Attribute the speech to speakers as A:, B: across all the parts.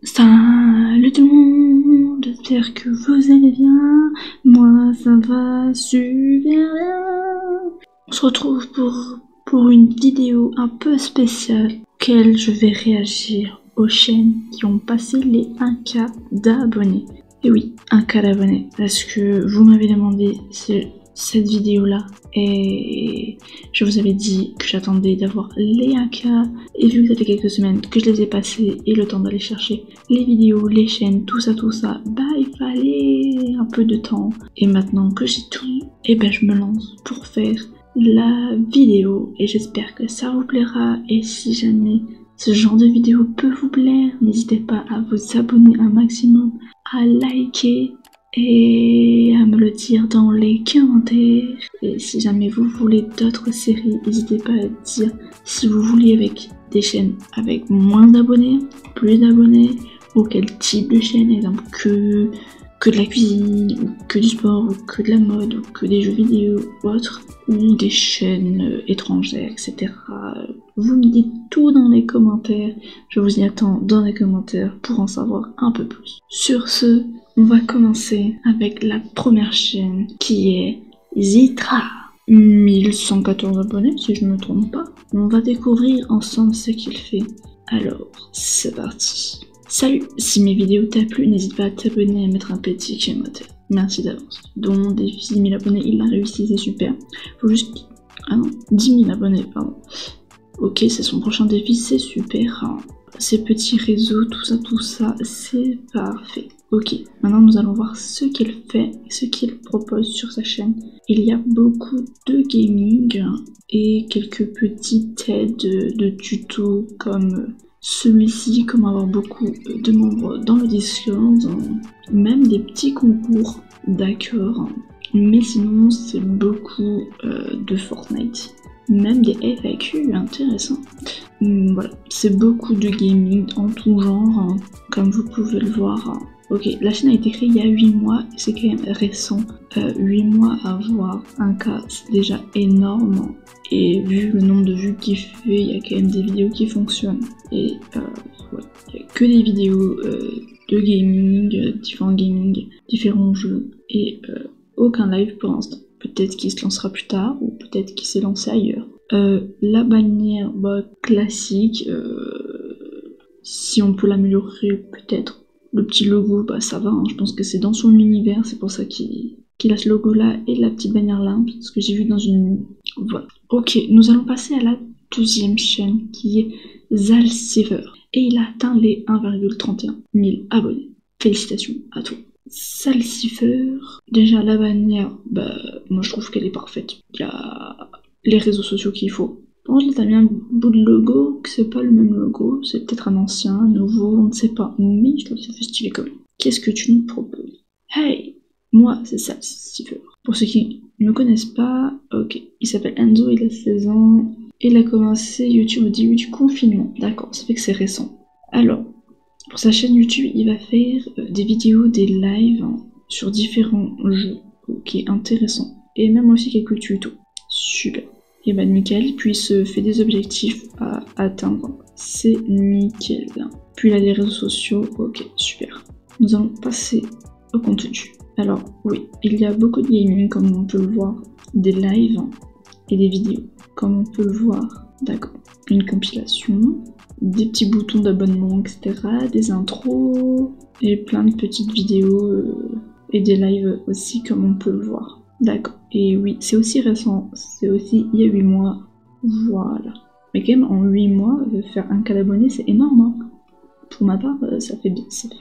A: Salut tout le monde, j'espère que vous allez bien, moi ça va super bien. On se retrouve pour une vidéo un peu spéciale auquel je vais réagir aux chaînes qui ont passé les 1K d'abonnés. Et oui, 1K d'abonnés, parce que vous m'avez demandé cette vidéo là et je vous avais dit que j'attendais d'avoir les 1K et vu que ça fait quelques semaines que je les ai passés et le temps d'aller chercher les vidéos, les chaînes, tout ça, bah il fallait un peu de temps et maintenant que j'ai tout, et ben je me lance pour faire la vidéo et j'espère que ça vous plaira. Et si jamais ce genre de vidéo peut vous plaire, n'hésitez pas à vous abonner un maximum, à liker et à me le dire dans les commentaires. Et si jamais vous voulez d'autres séries, n'hésitez pas à dire si vous voulez avec des chaînes avec moins d'abonnés, plus d'abonnés, ou quel type de chaîne, exemple que de la cuisine, ou que du sport, ou que de la mode, ou que des jeux vidéo, ou autre, ou des chaînes étrangères, etc. Vous me dites tout dans les commentaires, je vous y attends dans les commentaires pour en savoir un peu plus. Sur ce, on va commencer avec la première chaîne qui est Zitra. 1114 abonnés si je ne me trompe pas. On va découvrir ensemble ce qu'il fait. Alors, c'est parti. Salut, si mes vidéos t'ont plu, n'hésite pas à t'abonner et à mettre un petit commentaire. Merci d'avance. Donc, défi 10 000 abonnés, il l'a réussi, c'est super. Faut juste... Ah non, 10 000 abonnés, pardon. Ok, c'est son prochain défi, c'est super. Hein. Ces petits réseaux, tout ça, c'est parfait. Ok, maintenant nous allons voir ce qu'il fait, ce qu'il propose sur sa chaîne. Il y a beaucoup de gaming et quelques petites aides de tutos comme celui-ci, comment avoir beaucoup de membres dans le Discord, même des petits concours, d'accord. Mais sinon, c'est beaucoup de Fortnite. Même des FAQ, intéressant. Voilà, c'est beaucoup de gaming en tout genre, hein, comme vous pouvez le voir. Hein. Ok, la chaîne a été créée il y a 8 mois, c'est quand même récent. 8 mois à avoir un cas, c'est déjà énorme. Et vu le nombre de vues qu'il fait, il y a quand même des vidéos qui fonctionnent. Et ouais, il n'y a que des vidéos de gaming, différents jeux, et aucun live pour l'instant. Peut-être qu'il se lancera plus tard, ou peut-être qu'il s'est lancé ailleurs. La bannière, bah, classique, si on peut l'améliorer, peut-être. Le petit logo, bah ça va, hein, je pense que c'est dans son univers, c'est pour ça qu'il a ce logo-là et la petite bannière là, ce que j'ai vu dans une... Voilà. Ok, nous allons passer à la deuxième chaîne, qui est Zalcifer. Et il a atteint les 1,31 000 abonnés. Félicitations à toi. Zalcifer, déjà la bannière, bah moi je trouve qu'elle est parfaite. Il y a les réseaux sociaux qu'il faut. Par contre, là, t'as mis un bout de logo, que c'est pas le même logo, c'est peut-être un ancien, un nouveau, on ne sait pas, mais je trouve que ça fait stylé quand même. Qu'est-ce que tu nous proposes? Hey, moi, c'est Zalcifer. Pour ceux qui ne me connaissent pas, ok, il s'appelle Enzo, il a 16 ans, et il a commencé YouTube au début du confinement, d'accord, ça fait que c'est récent. Alors, pour sa chaîne YouTube, il va faire des vidéos, des lives sur différents jeux, ok, intéressant, et même aussi quelques tutos, super. Et bah nickel, puis il se fait des objectifs à atteindre, c'est nickel. Puis il a des réseaux sociaux, ok, super. Nous allons passer au contenu. Alors oui, il y a beaucoup de gaming comme on peut le voir, des lives et des vidéos, comme on peut le voir, d'accord. Une compilation, des petits boutons d'abonnement, etc., des intros, et plein de petites vidéos et des lives aussi comme on peut le voir. D'accord. Et oui, c'est aussi récent, c'est aussi il y a 8 mois, voilà. Mais quand même, en 8 mois, faire 1K d'abonnés, c'est énorme. Hein. Pour ma part, ça fait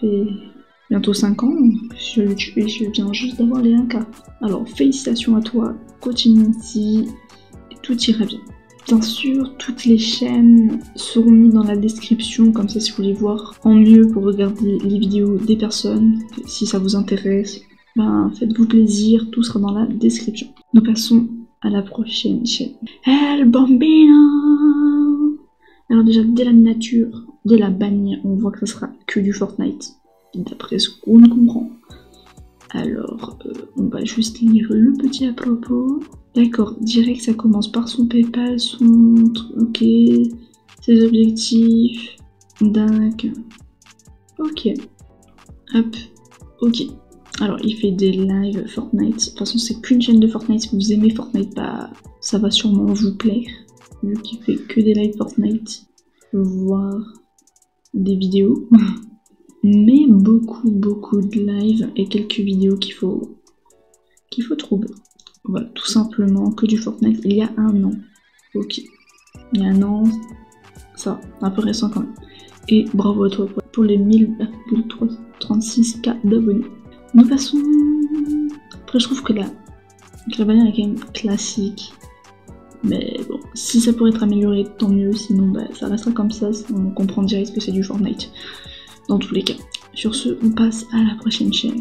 A: bientôt 5 ans sur YouTube et je viens juste d'avoir les 1K. Alors, félicitations à toi, continue ainsi, tout ira bien. Bien sûr, toutes les chaînes seront mises dans la description, comme ça si vous voulez voir en mieux pour regarder les vidéos des personnes, si ça vous intéresse. Ben, faites-vous plaisir, tout sera dans la description. Nous passons à la prochaine chaîne. El Bambino. Alors déjà, dès la miniature, dès la bannière, on voit que ça sera que du Fortnite, d'après ce qu'on comprend. Alors, on va juste lire le petit à propos. D'accord, direct, ça commence par son PayPal, son... Ok, ses objectifs... Dingue. Ok. Hop. Ok. Alors, il fait des lives Fortnite. De toute façon, c'est qu'une chaîne de Fortnite. Si vous aimez Fortnite, bah, ça va sûrement vous plaire. Vu qu'il fait que des lives Fortnite, voire des vidéos. Mais beaucoup de lives et quelques vidéos qu'il faut trouver. Voilà, tout simplement que du Fortnite il y a un an. Ok. Il y a un an, ça, un peu récent quand même. Et bravo à toi pour les 1036K d'abonnés. Nous passons... Après, je trouve que la bannière est quand même classique. Mais bon, si ça pourrait être amélioré, tant mieux. Sinon, bah, ça restera comme ça. On comprend direct que c'est du Fortnite. Dans tous les cas. Sur ce, on passe à la prochaine chaîne.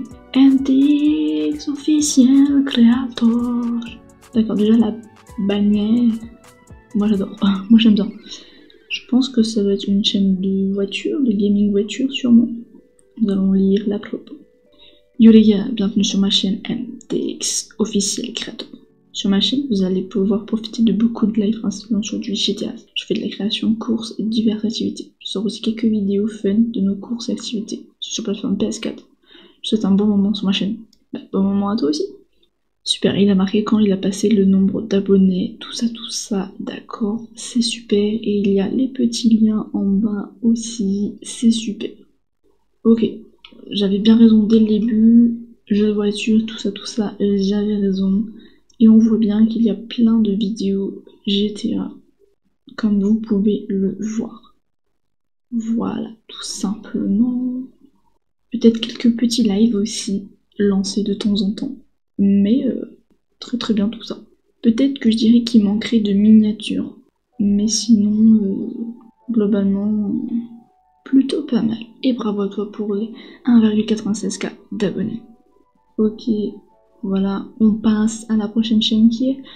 A: MTX Officiel Creator. D'accord, déjà la bannière. Moi j'adore. Moi j'aime bien. Je pense que ça va être une chaîne de voiture, de gaming voiture sûrement. Nous allons lire la propos. Yo les gars, bienvenue sur ma chaîne MTX Officiel Creator. Sur ma chaîne, vous allez pouvoir profiter de beaucoup de lives principalement sur du GTA. Je fais de la création, courses et diverses activités. Je sors aussi quelques vidéos fun de nos courses et activités sur la plateforme PS4. Je souhaite un bon moment sur ma chaîne. Bah, bon moment à toi aussi. Super, il a marqué quand il a passé le nombre d'abonnés, tout ça, d'accord, c'est super. Et il y a les petits liens en bas aussi, c'est super. Ok, j'avais bien raison dès le début, jeux de voiture, tout ça, j'avais raison. Et on voit bien qu'il y a plein de vidéos GTA, comme vous pouvez le voir. Voilà, tout simplement. Peut-être quelques petits lives aussi, lancés de temps en temps. Mais très bien tout ça. Peut-être que je dirais qu'il manquerait de miniatures. Mais sinon, globalement, plutôt pas mal. Et bravo à toi pour les 1,96K d'abonnés. Ok, voilà, on passe à la prochaine chaîne qui est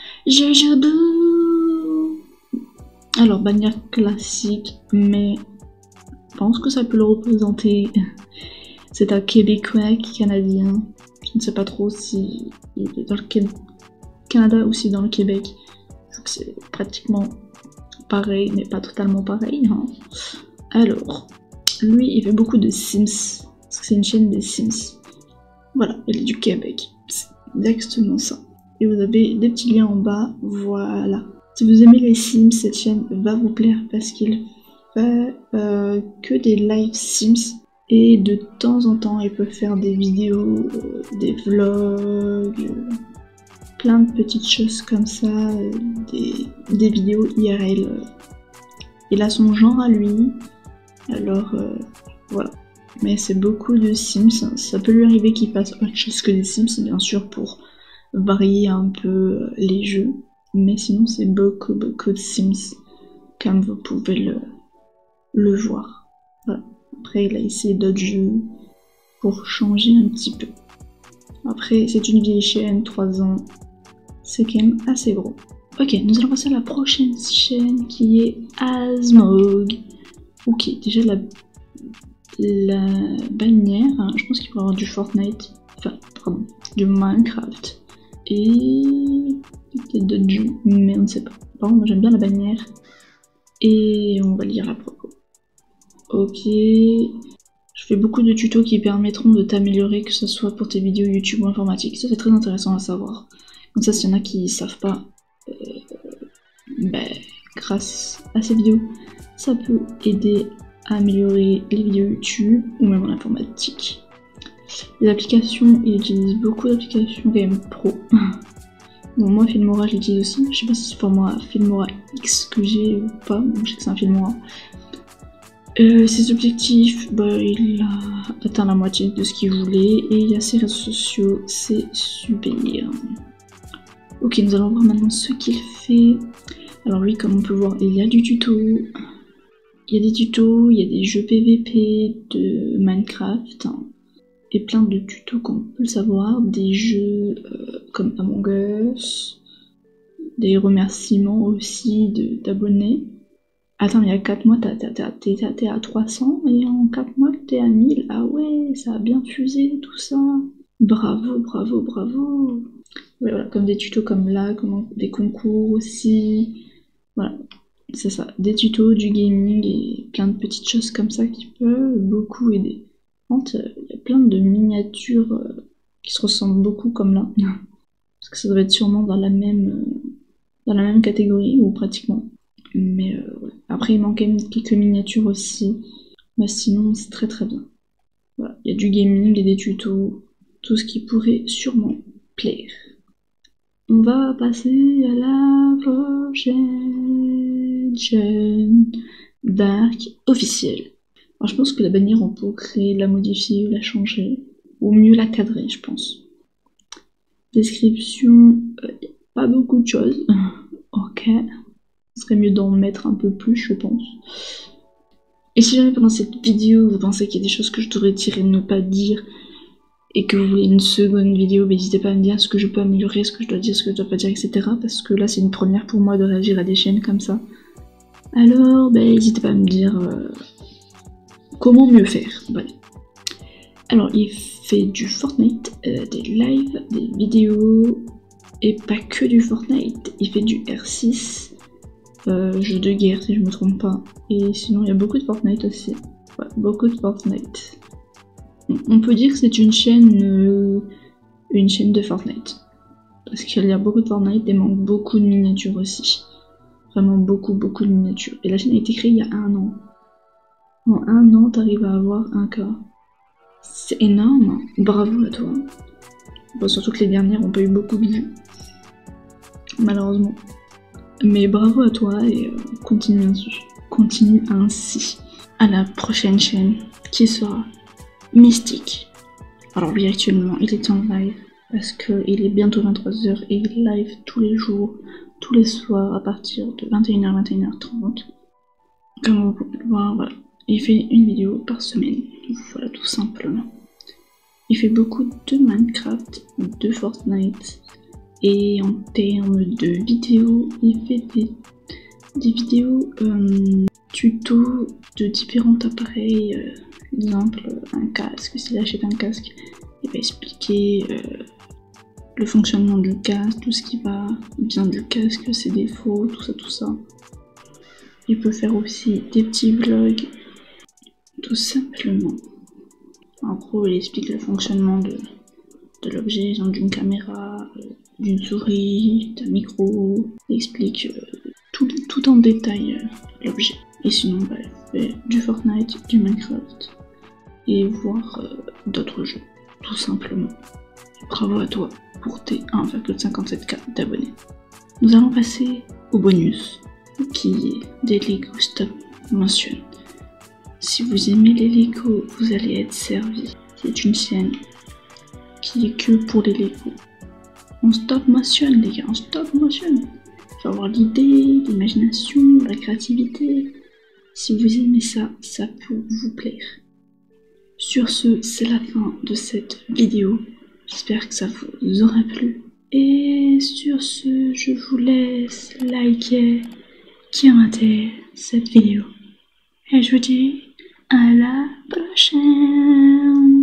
A: Jajaboo. Alors, bannière classique, mais je pense que ça peut le représenter. C'est un Québécois canadien. Je ne sais pas trop si il est dans le Canada ou si dans le Québec. Donc c'est pratiquement pareil, mais pas totalement pareil. Hein. Alors, lui, il fait beaucoup de Sims. Parce que c'est une chaîne de Sims. Voilà, il est du Québec. C'est exactement ça. Et vous avez des petits liens en bas. Voilà. Si vous aimez les Sims, cette chaîne va vous plaire parce qu'il fait que des live Sims. Et de temps en temps, il peut faire des vidéos, des vlogs, plein de petites choses comme ça, des vidéos IRL. Il a son genre à lui, alors voilà. Mais c'est beaucoup de Sims, ça peut lui arriver qu'il fasse autre chose que des Sims, bien sûr, pour varier un peu les jeux. Mais sinon, c'est beaucoup de Sims, comme vous pouvez le voir. Voilà. Après, il a essayé d'autres jeux pour changer un petit peu. Après, c'est une vieille chaîne, 3 ans. C'est quand même assez gros. Ok, nous allons passer à la prochaine chaîne qui est Asmog. Ok, déjà la bannière, hein, je pense qu'il pourrait y avoir du Fortnite. Enfin, pardon, du Minecraft. Et peut-être d'autres jeux, mais on ne sait pas. Par contre, moi j'aime bien la bannière. Et on va lire la propos. Ok, je fais beaucoup de tutos qui permettront de t'améliorer, que ce soit pour tes vidéos YouTube ou informatique. Ça c'est très intéressant à savoir. Comme ça, s'il y en a qui savent pas, grâce à ces vidéos, ça peut aider à améliorer les vidéos YouTube ou même en informatique. Les applications, il utilise beaucoup d'applications quand même pro. Donc moi, Filmora, je l'utilise aussi. Je sais pas si c'est pour moi Filmora X que j'ai ou pas. Je sais que c'est un Filmora. Ses objectifs, il a atteint la moitié de ce qu'il voulait et il y a ses réseaux sociaux, c'est super. Ok, nous allons voir maintenant ce qu'il fait. Alors lui, comme on peut voir, il y a du tuto, il y a des tutos, il y a des jeux PVP de Minecraft, hein, et plein de tutos comme on peut le savoir, des jeux comme Among Us, des remerciements aussi d'abonnés. Attends, il y a 4 mois, t'es à 300 et en 4 mois, t'es à 1000. Ah ouais, ça a bien fusé tout ça. Bravo. Ouais, voilà, comme des tutos comme là, comme des concours aussi. Voilà, c'est ça. Des tutos, du gaming et plein de petites choses comme ça qui peuvent beaucoup aider. Il y a plein de miniatures qui se ressemblent beaucoup comme là. Parce que ça doit être sûrement dans la même catégorie, ou pratiquement. Mais ouais. Après, il manquait quelques miniatures aussi. Mais sinon, c'est très très bien. Voilà. Il y a du gaming et des tutos. Tout ce qui pourrait sûrement plaire. On va passer à la prochaine chaîne Dark officielle. Alors, je pense que la bannière, on peut créer, la modifier, la changer, ou mieux la cadrer, je pense. Description, pas beaucoup de choses. Ok. Ce serait mieux d'en mettre un peu plus, je pense. Et si jamais pendant cette vidéo, vous pensez qu'il y a des choses que je devrais dire et ne pas dire, et que vous voulez une seconde vidéo, n'hésitez pas à me dire ce que je peux améliorer, ce que je dois dire, ce que je dois pas dire, etc. Parce que là, c'est une première pour moi de réagir à des chaînes comme ça. Alors, n'hésitez pas à me dire comment mieux faire. Voilà. Alors, il fait du Fortnite, des lives, des vidéos, et pas que du Fortnite. Il fait du R6, jeu de guerre si je me trompe pas. Et sinon, il y a beaucoup de Fortnite aussi. Ouais, beaucoup de Fortnite. On peut dire que c'est une chaîne de Fortnite. Parce qu'il y a beaucoup de Fortnite et manque beaucoup de miniatures aussi. Vraiment beaucoup de miniatures. Et la chaîne a été créée il y a 1 an. En 1 an, t'arrives à avoir 1K. C'est énorme. Bravo à toi. Bon, surtout que les dernières ont pas eu beaucoup de vues. Malheureusement. Mais bravo à toi et continue ainsi. Continue ainsi. À la prochaine chaîne qui sera Mystique. Alors oui, actuellement, il est en live parce qu'il est bientôt 23h et il live tous les jours, tous les soirs à partir de 21h, 21h30. Comme vous pouvez le voir, voilà. Il fait une vidéo par semaine. Voilà, tout simplement. Il fait beaucoup de Minecraft, de Fortnite. Et en termes de vidéos, il fait des vidéos tutos de différents appareils. Exemple, un casque, s'il achète un casque, il va expliquer le fonctionnement du casque, tout ce qui va bien du casque, ses défauts, tout ça. Il peut faire aussi des petits vlogs, tout simplement. En gros, il explique le fonctionnement de l'objet, d'une caméra, d'une souris, d'un micro. Il explique tout en détail l'objet. Et sinon, il fait du Fortnite, du Minecraft, et voir d'autres jeux, tout simplement. Bravo à toi pour tes 1,57K d'abonnés. Nous allons passer au bonus, qui est des Lego Stop Motion. Si vous aimez les Lego, vous allez être servi. C'est une chaîne qui est que pour les Lego. En stop motion, les gars, en stop motion. Il faut avoir l'idée, l'imagination, la créativité. Si vous aimez ça, ça peut vous plaire. Sur ce, c'est la fin de cette vidéo. J'espère que ça vous aura plu. Et sur ce, je vous laisse liker, commenter cette vidéo. Et je vous dis à la prochaine.